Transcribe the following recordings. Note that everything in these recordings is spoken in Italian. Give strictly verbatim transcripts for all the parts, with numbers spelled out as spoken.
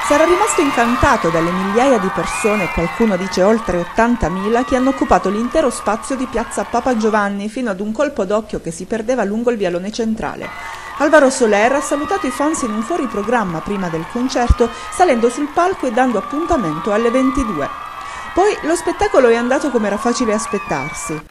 Sarà rimasto incantato dalle migliaia di persone, qualcuno dice oltre ottantamila, che hanno occupato l'intero spazio di piazza Papa Giovanni fino ad un colpo d'occhio che si perdeva lungo il vialone centrale. Álvaro Soler ha salutato i fans in un fuoriprogramma prima del concerto, salendo sul palco e dando appuntamento alle ventidue. Poi lo spettacolo è andato come era facile aspettarsi.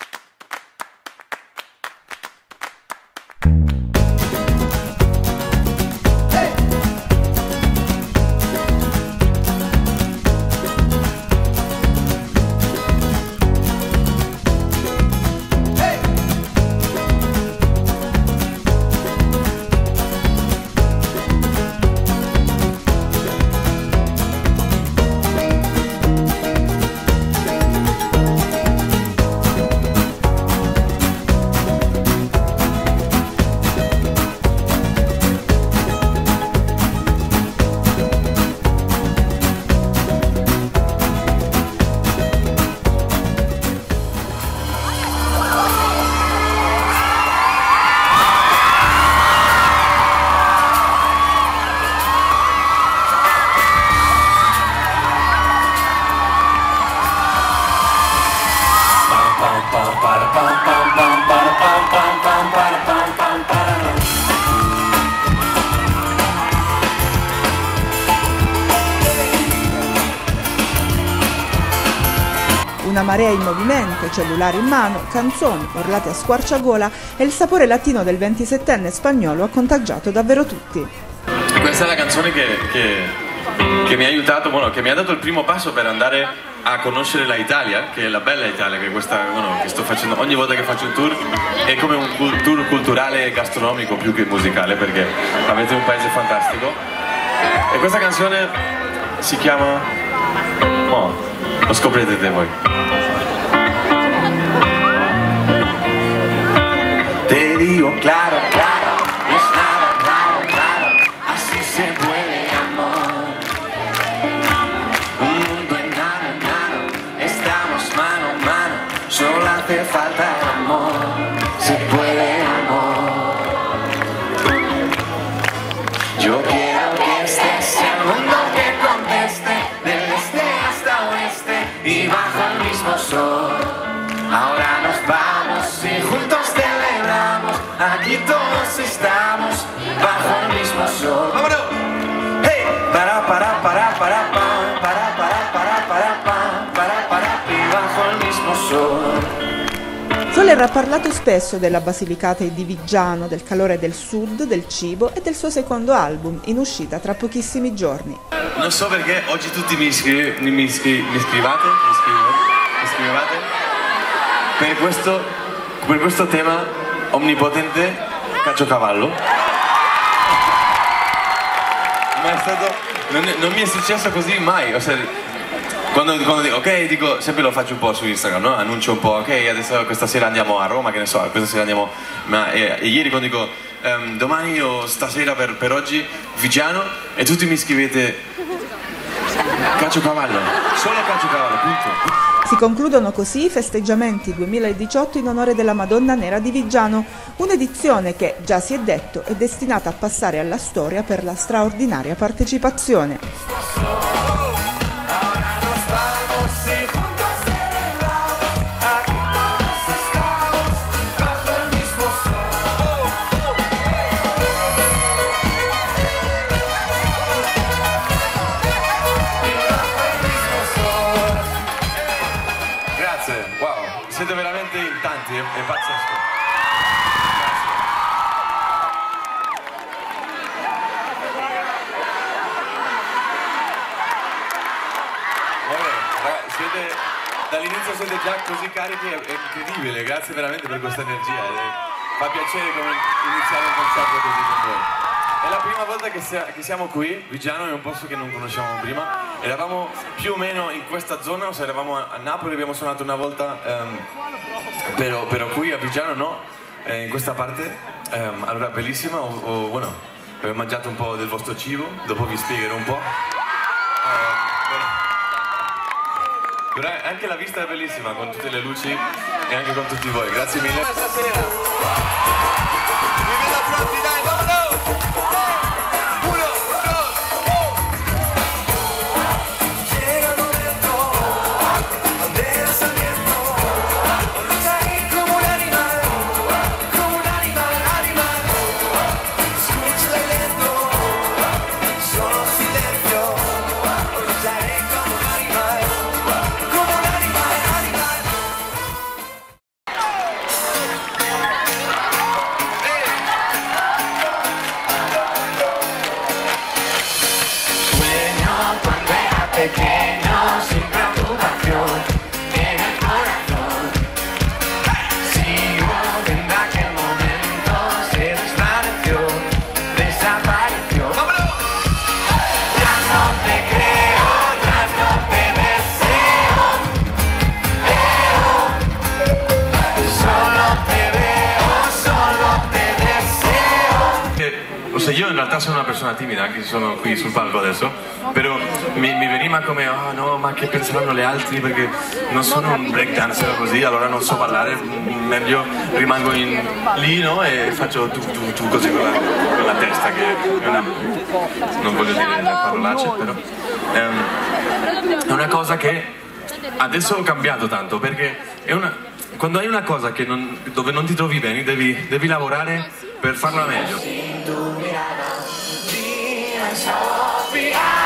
Una marea in movimento, cellulari in mano, canzoni urlate a squarciagola e il sapore latino del ventisettenne spagnolo ha contagiato davvero tutti. Questa è la canzone che, che, che mi ha aiutato, bueno, che mi ha dato il primo passo per andare a conoscere la Italia, che è la bella Italia, che, questa, bueno, che sto facendo ogni volta che faccio un tour. È come un tour culturale e gastronomico più che musicale, perché avete un paese fantastico. E questa canzone si chiama... Oh, lo scoprirete voi. Te digo claro, claro, no es nada raro, claro, así se puede amor. Un mundo enano, enano, estamos mano a mano, solo hace falta el amor, se puede amor. Yo quiero que este sea el mundo que conteste, del este hasta oeste y bajo el mismo sol. Ahora nos vamos y juntos celebramos, aquí todos estamos bajo el mismo sol. ¡Vámonos! ¡Hey! Para, para, para, para, para, para, para, para, para, para, para, y bajo el mismo sol. Soler ha parlato spesso della Basilicata e di Viggiano, del calore del sud, del cibo e del suo secondo album, in uscita tra pochissimi giorni. Non so perché oggi tutti mi, iscri mi, iscri mi iscrivate, mi iscrivete, mi iscrivete per, questo, per questo tema onnipotente caciocavallo. Ma è stato, non, è, non mi è successo così mai. O sea, Quando, quando dico, ok, dico, sempre lo faccio un po' su Instagram, no? Annuncio un po', ok, adesso questa sera andiamo a Roma, che ne so, questa sera andiamo, ma e, e ieri quando dico, um, domani o stasera per, per oggi, Viggiano, e tutti mi scrivete, caciocavallo, solo caciocavallo, punto. Si concludono così i festeggiamenti duemiladiciotto in onore della Madonna Nera di Viggiano, un'edizione che, già si è detto, è destinata a passare alla storia per la straordinaria partecipazione. Wow, siete veramente in tanti, è, è pazzesco. Vabbè, ragazzi, siete, dall'inizio siete già così carichi, è, è incredibile, grazie veramente per questa energia. È, fa piacere come iniziare un concerto così con voi. È la prima volta che, sia, che siamo qui, Viggiano è un posto che non conosciamo prima. Eravamo più o meno in questa zona, o sea, eravamo a Napoli, abbiamo suonato una volta, um, però, però qui a Viggiano no, eh, in questa parte. Um, allora bellissima, o, o, bueno, abbiamo mangiato un po' del vostro cibo, dopo vi spiegherò un po'. Uh, però, però anche la vista è bellissima, con tutte le luci e anche con tutti voi, grazie mille. o se io in realtà sono una persona timida, anche se sono qui sul palco adesso, però mi, mi veniva come, oh no, ma che penseranno gli altri, perché non sono un breakdancer così, allora non so ballare, meglio rimango in, lì, no? E faccio tu, tu, tu così con la, con la testa, che è una, non voglio dire le parolacce, però è una cosa che adesso ho cambiato tanto, perché è una, quando hai una cosa che non, dove non ti trovi bene, devi, devi lavorare per farla meglio.